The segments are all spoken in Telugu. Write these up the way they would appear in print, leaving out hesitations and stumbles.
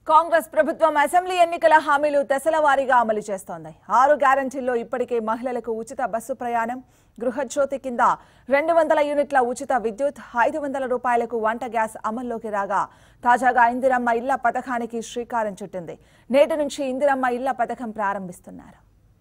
కాంగ్రెస్ ప్రభుత్వం అసెంబ్లీ ఎన్నికల హామీలు దశలవారీగా అమలు చేస్తోంది. 6 గ్యారెంటీల్లో ఇప్పటికే మహిళలకు ఉచిత బస్సు ప్రయాణం, గృహజ్యోతి కింద 200 యూనిట్ల ఉచిత విద్యుత్, 500 రూపాయలకు వంట గ్యాస్ అమల్లోకి రాగా తాజాగా ఇందిరమ్మ ఇళ్ల పథకానికి శ్రీకారం చుట్టింది. నేటి నుంచి ఇందిరమ్మ ఇళ్ల పథకం ప్రారంభిస్తున్నారు.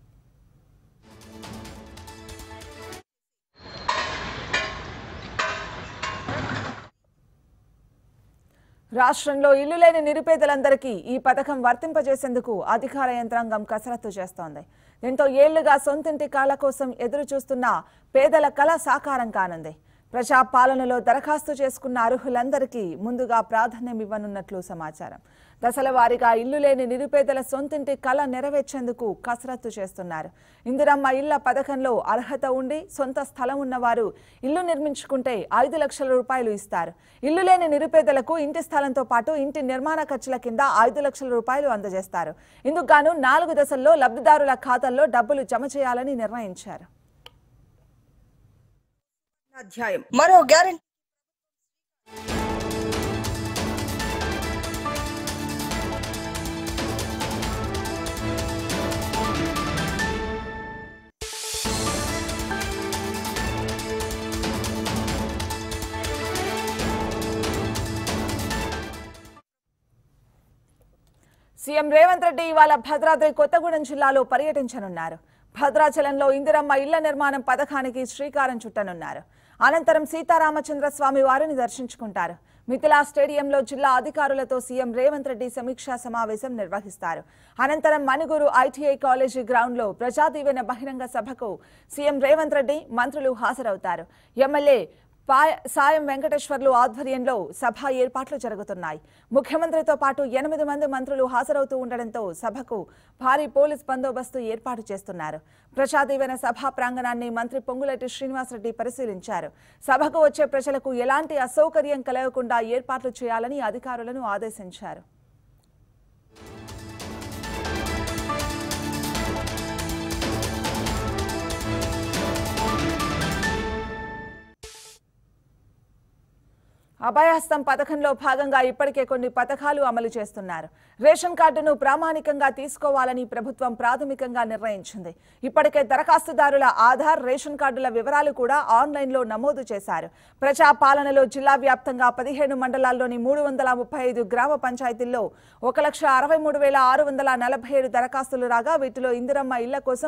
రాష్ట్రంలో ఇల్లు లేని నిరుపేదలందరికీ ఈ పథకం వర్తింపజేసేందుకు అధికార యంత్రాంగం కసరత్తు చేస్తోంది. దీంతో ఏళ్లుగా సొంతింటి కళ కోసం ఎదురు చూస్తున్న పేదల కళ సాకారం కానుంది. ప్రజా పాలనలో దరఖాస్తు చేసుకున్న అర్హులందరికీ ముందుగా ప్రాధాన్యం ఇవ్వనున్నట్లు సమాచారం. దశల వారీగా ఇల్లు లేని నిరుపేదల సొంతింటి కళ నెరవేర్చేందుకు కసరత్తు చేస్తున్నారు. ఇందిరమ్మ ఇళ్ల పథకంలో అర్హత ఉండి సొంత స్థలం ఉన్నవారు ఇల్లు నిర్మించుకుంటే 5 లక్షల రూపాయలు ఇస్తారు. ఇల్లు లేని నిరుపేదలకు ఇంటి స్థలంతో పాటు ఇంటి నిర్మాణ ఖర్చుల కింద 5 లక్షల రూపాయలు అందజేస్తారు. ఇందుకు గాను 4 దశల్లో లబ్ధిదారుల ఖాతాల్లో డబ్బులు జమ చేయాలని నిర్ణయించారు. మరో గ్యారెంటీ సీఎం రేవంత్ రెడ్డి ఇవాళ భద్రాద్రి కొత్తగూడెం జిల్లాలో పర్యటించనున్నారు. భద్రాచలంలో ఇందిరమ్మ ఇళ్ల నిర్మాణం పథకానికి శ్రీకారం చుట్టనున్నారు. అనంతరం సీతారామచంద్ర స్వామి వారిని దర్శించుకుంటారు. మిథిలా స్టేడియంలో జిల్లా అధికారులతో సీఎం రేవంత్ రెడ్డి సమీక్షా సమావేశం నిర్వహిస్తారు. అనంతరం మణుగూరు ఐటీఐ కాలేజీ గ్రౌండ్లో ప్రజాదీవెన బహిరంగ సభకు సీఎం రేవంత్ రెడ్డి, మంత్రులు హాజరవుతారు. ఎమ్మెల్యే సాయం వెంకటేశ్వర్లు ఆధ్వర్యంలో సభ ఏర్పాట్లు జరుగుతున్నాయి. ముఖ్యమంత్రితో పాటు 8 మంది మంత్రులు హాజరవుతూ ఉండడంతో సభకు భారీ పోలీస్ బందోబస్తు ఏర్పాటు చేస్తున్నారు. ప్రజాదీవెన సభా ప్రాంగణాన్ని మంత్రి పొంగులేటి శ్రీనివాసరెడ్డి పరిశీలించారు. సభకు వచ్చే ప్రజలకు ఎలాంటి అసౌకర్యం కలగకుండా ఏర్పాట్లు చేయాలని అధికారులను ఆదేశించారు. అభయహస్తం పథకంలో భాగంగా ఇప్పటికే కొన్ని పథకాలు అమలు చేస్తున్నారు. రేషన్ కార్డును ప్రామాణికంగా తీసుకోవాలని ప్రభుత్వం ప్రాథమికంగా నిర్ణయించింది. ఇప్పటికే దరఖాస్తుదారుల ఆధార్, రేషన్ కార్డుల వివరాలు కూడా ఆన్లైన్లో నమోదు చేశారు. ప్రజా పాలనలో జిల్లా వ్యాప్తంగా 17 మండలాల్లోని 335 గ్రామ పంచాయతీల్లో 1,63,647 దరఖాస్తులు రాగా వీటిలో ఇందిరమ్మ ఇళ్ల కోసం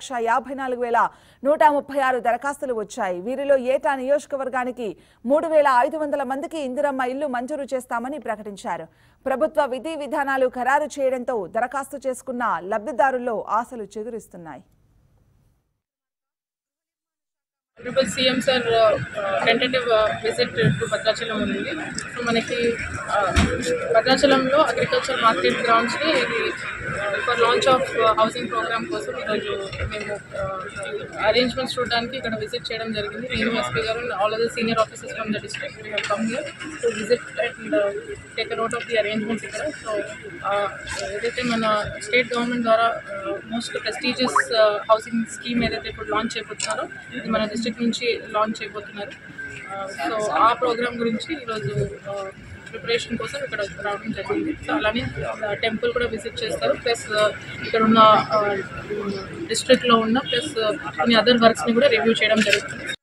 1,54,136 దరఖాస్తులు వచ్చాయి. వీరిలో ఏటా నియోజకవర్గానికి 3,500 మందికి ఇందిరమ్మ ఇల్లు మంజూరు చేస్తామని ప్రకటించారు. ప్రభుత్వ విధి విధానాలు ఖరారు చేయడంతో దరఖాస్తు చేసుకున్న లబ్ధిదారుల్లో ఆశలు చిగురిస్తున్నాయి. CM sir tentative visit to Bhadrachalam ఉంది. సో మనకి భద్రాచలంలో అగ్రికల్చర్ మార్కెట్ గ్రౌండ్స్ని ఇది for launch of housing program కోసం ఈరోజు మేము అరేంజ్మెంట్స్ చూడడానికి ఇక్కడ విజిట్ చేయడం జరిగింది. నేను ఎస్పీ గారు all of the senior officers from the district we have come here to visit and take a note of the arrangements ఇక్కడ. సో ఏదైతే మన స్టేట్ గవర్నమెంట్ ద్వారా మోస్ట్ ప్రెస్టీజియస్ హౌసింగ్ స్కీమ్ ఏదైతే ఇప్పుడు లాంచ్ చేయబోతున్నారో ఇది మన డిస్ట్రిక్ట్ నుంచి లాంచ్ చేయబోతున్నారు. సో ఆ ప్రోగ్రామ్ గురించి ఈరోజు ప్రిపరేషన్ కోసం ఇక్కడ రావడం జరిగింది. సో అలానే టెంపుల్ కూడా విజిట్ చేస్తారు. ప్లస్ ఇక్కడ ఉన్న డిస్ట్రిక్ట్లో ఉన్న ప్లస్ కొన్ని అదర్ వర్క్స్ని కూడా రివ్యూ చేయడం జరుగుతుంది.